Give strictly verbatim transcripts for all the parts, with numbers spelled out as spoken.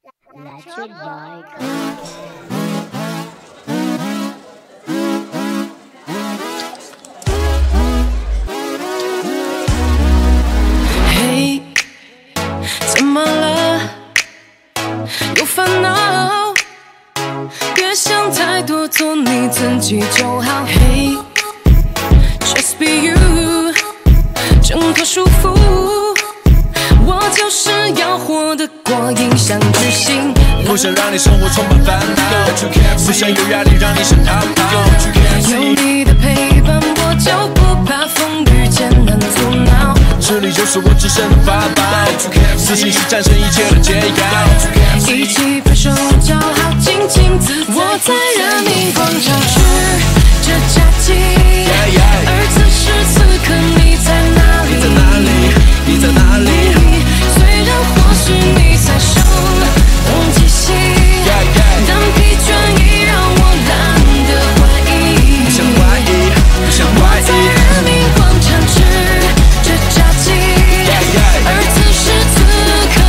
Lectured by Hey， 怎么了？有烦恼？别想太多，做你自己就好。Hey，just be you， 挣脱束缚。 我就是要活得过影响巨星， 不想让你生活充满烦恼，不想有压力让你想逃跑。 有你的陪伴，我就不怕风雨艰难阻挠。 这里就是我只剩的法宝，自信是战胜一切的解药。 一起拍手叫好，尽情自在。我在人民广场吃着炸鸡，而此时此刻你在哪里？ 你在哪里？你在哪里？ 或许你在手动气息，但疲倦已让我懒得怀疑。 不想怀疑，不想怀疑。 我在人民广场吃着炸鸡，而此时此刻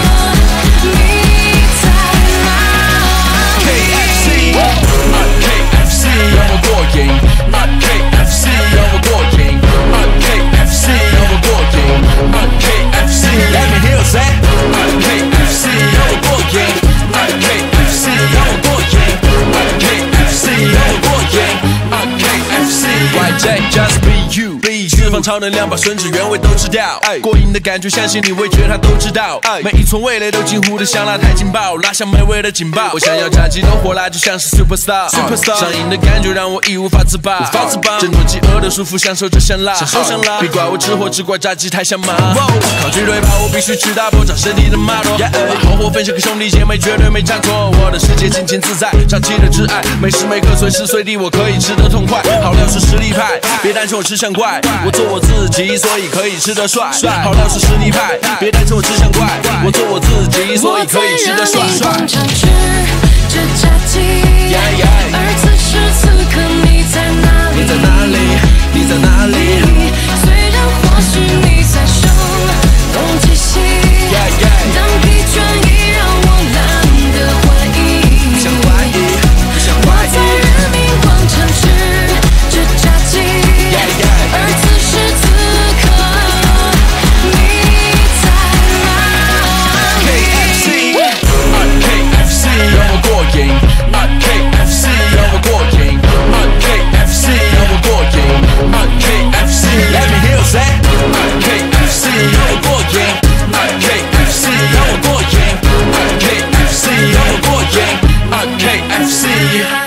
你在哪里 ？K F C，K F C 让我过瘾 ，K F C 让我过瘾 ，K F C 让我过瘾 ，K F C。Let me hear you say。 K F C 让我过瘾 ，K F C 让我过瘾 ，K F C 让我过瘾 ，K F C。Y J just be you， 释放超能量，把吮指原味都吃掉。过瘾的感觉，相信你味觉它都知道。每一寸味蕾都近乎的香辣太劲爆，拉响美味的警报。我想要炸鸡都火辣，就像是 superstar。上瘾的感觉让我一无法自拔，挣脱饥饿的束缚，享受着香辣。别怪我吃货，只怪炸鸡太香麻。抗拒对吧？我必须吃大破，长身体的马罗。把好货分享给兄弟姐妹，绝对没差错。我的世界尽情自在，炸鸡的挚爱，每时每刻随时随地我可以吃得痛快。好料是实力派，别担心我吃相怪，我做我自己，所以可以吃得帅。好料是实力派，别担心我吃相怪，我做我自己，所以可以吃得帅。 我在人民广场吃着炸鸡，而此时此刻你在哪里？ 你在哪里？你在哪里？ 虽然或许你在手动气息，但疲倦已让我懒得怀疑。 不想怀疑，不想怀疑。 我在人民广场吃着炸鸡，而此时此刻你在哪里 ？K F C，K F C 让我过瘾 ，K F C 让我过瘾 ，K F C 让我过瘾 ，K F C。Let me hear you say，K F C 让我过瘾 ，K F C 让我过瘾 ，K F C 让我过瘾 ，K F C。